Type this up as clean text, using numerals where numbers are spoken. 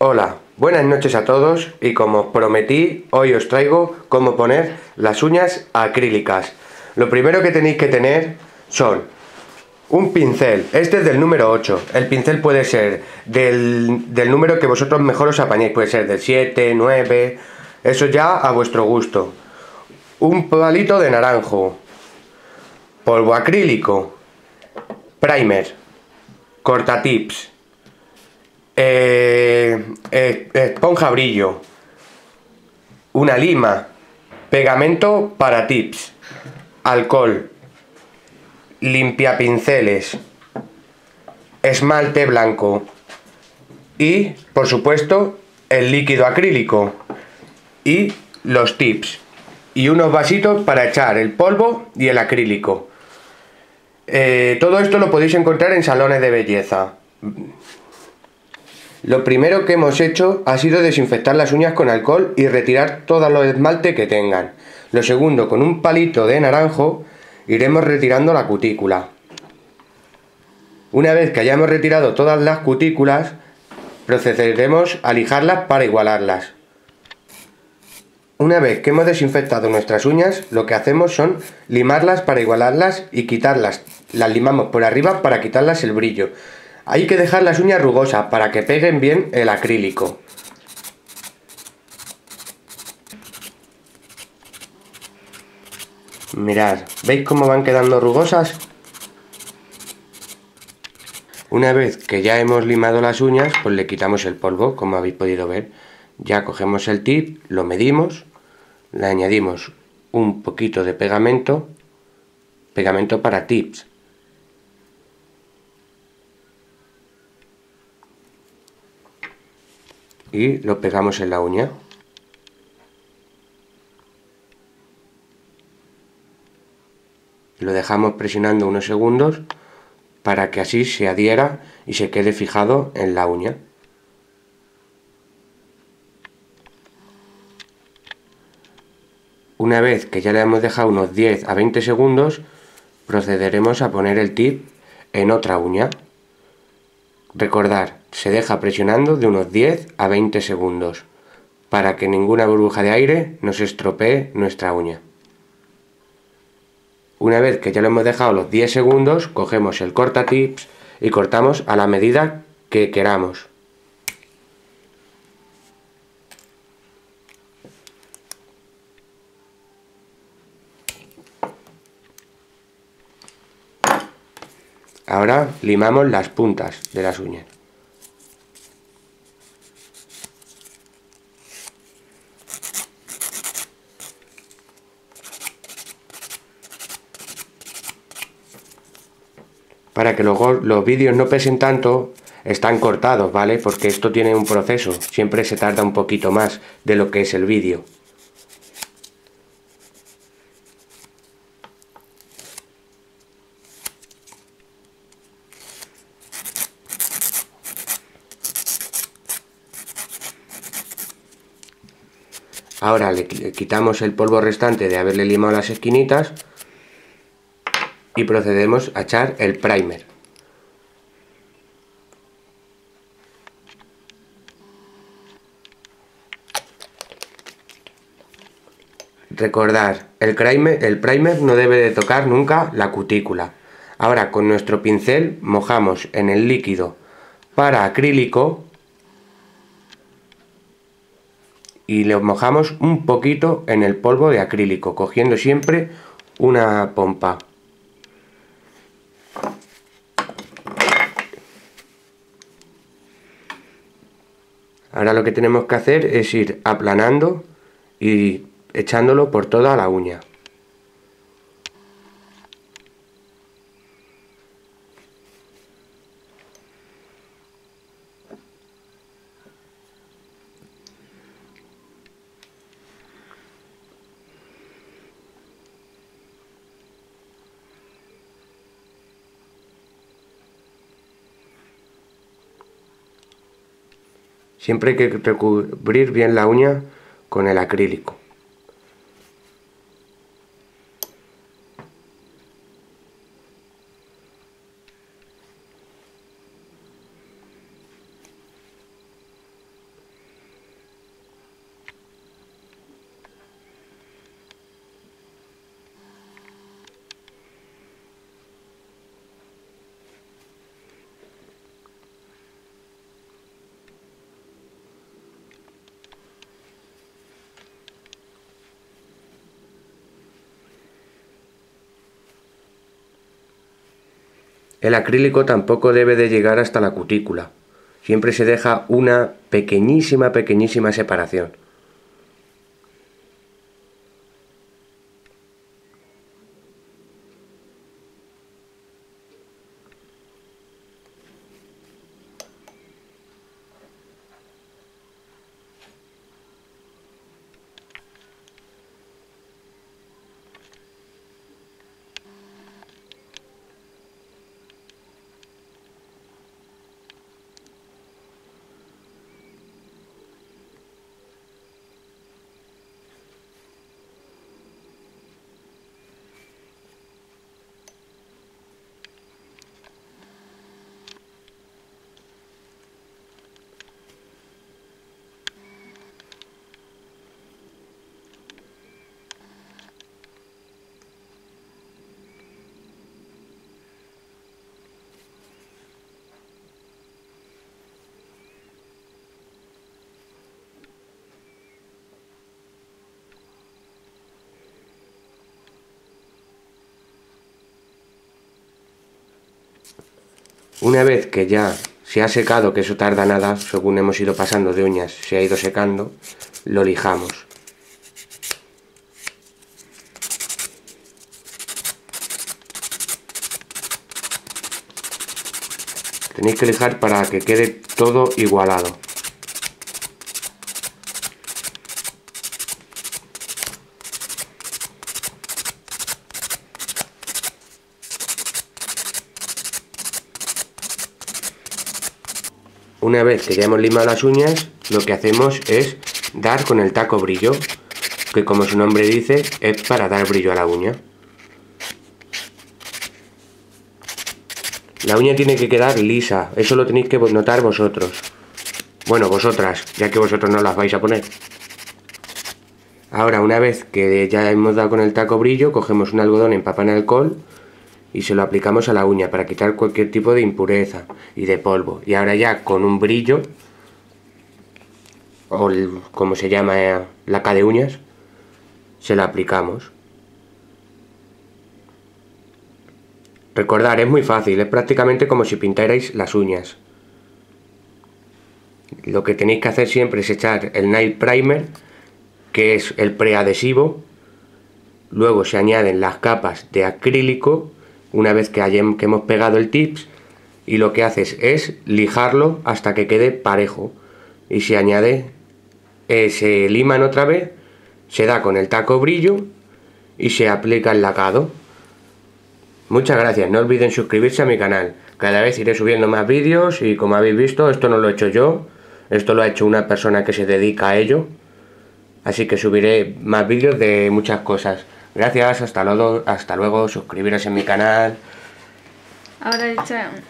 Hola, buenas noches a todos y como os prometí, hoy os traigo cómo poner las uñas acrílicas. Lo primero que tenéis que tener son un pincel, este es del número 8, el pincel puede ser del número que vosotros mejor os apañéis, puede ser del 7, 9, eso ya a vuestro gusto. Un palito de naranjo, polvo acrílico, primer, cortatips, esponja brillo, una lima, pegamento para tips, alcohol, limpiapinceles, esmalte blanco y, por supuesto, el líquido acrílico y los tips y unos vasitos para echar el polvo y el acrílico. Todo esto lo podéis encontrar en salones de belleza. Lo primero que hemos hecho ha sido desinfectar las uñas con alcohol y retirar todo los esmalte que tengan. Lo segundo, con un palito de naranjo iremos retirando la cutícula. Una vez que hayamos retirado todas las cutículas, procederemos a lijarlas para igualarlas. Una vez que hemos desinfectado nuestras uñas, lo que hacemos son limarlas para igualarlas y quitarlas. Las limamos por arriba para quitarlas el brillo. Hay que dejar las uñas rugosas para que peguen bien el acrílico. Mirad, ¿veis cómo van quedando rugosas? Una vez que ya hemos limado las uñas, pues le quitamos el polvo, como habéis podido ver. Ya cogemos el tip, lo medimos, le añadimos un poquito de pegamento para tips. Y lo pegamos en la uña. Lo dejamos presionando unos segundos para que así se adhiera y se quede fijado en la uña. Una vez que ya le hemos dejado unos 10 a 20 segundos, procederemos a poner el tip en otra uña. Recordad, se deja presionando de unos 10 a 20 segundos para que ninguna burbuja de aire nos estropee nuestra uña. Una vez que ya lo hemos dejado los 10 segundos, cogemos el cortatips y cortamos a la medida que queramos. Ahora limamos las puntas de las uñas. Para que luego los vídeos no pesen tanto, están cortados, ¿vale? Porque esto tiene un proceso, siempre se tarda un poquito más de lo que es el vídeo. Ahora le quitamos el polvo restante de haberle limado las esquinitas y procedemos a echar el primer. Recordad, el primer no debe de tocar nunca la cutícula. Ahora con nuestro pincel mojamos en el líquido para acrílico y le mojamos un poquito en el polvo de acrílico, cogiendo siempre una pompa. Ahora lo que tenemos que hacer es ir aplanando y echándolo por toda la uña. Siempre hay que recubrir bien la uña con el acrílico. El acrílico tampoco debe de llegar hasta la cutícula. Siempre se deja una pequeñísima separación. Una vez que ya se ha secado, que eso tarda nada, según hemos ido pasando de uñas, se ha ido secando, lo lijamos. Tenéis que lijar para que quede todo igualado. Una vez que ya hemos limado las uñas, lo que hacemos es dar con el taco brillo, que como su nombre dice, es para dar brillo a la uña. La uña tiene que quedar lisa, eso lo tenéis que notar vosotros. Bueno, vosotras, ya que vosotros no las vais a poner. Ahora, una vez que ya hemos dado con el taco brillo, cogemos un algodón empapado en alcohol y se lo aplicamos a la uña para quitar cualquier tipo de impureza y de polvo. Y ahora ya con un brillo, o como se llama, laca de uñas, se la aplicamos. Recordad, es muy fácil, es prácticamente como si pintarais las uñas. Lo que tenéis que hacer siempre es echar el nail primer, que es el preadhesivo. Luego se añaden las capas de acrílico una vez que hemos pegado el tips, y lo que haces es lijarlo hasta que quede parejo y se añade, se liman otra vez, se da con el taco brillo y se aplica el lacado. Muchas gracias, no olviden suscribirse a mi canal, cada vez iré subiendo más vídeos y como habéis visto esto no lo he hecho yo, esto lo ha hecho una persona que se dedica a ello, así que subiré más vídeos de muchas cosas. Gracias, hasta luego, suscribiros en mi canal. Ahora echa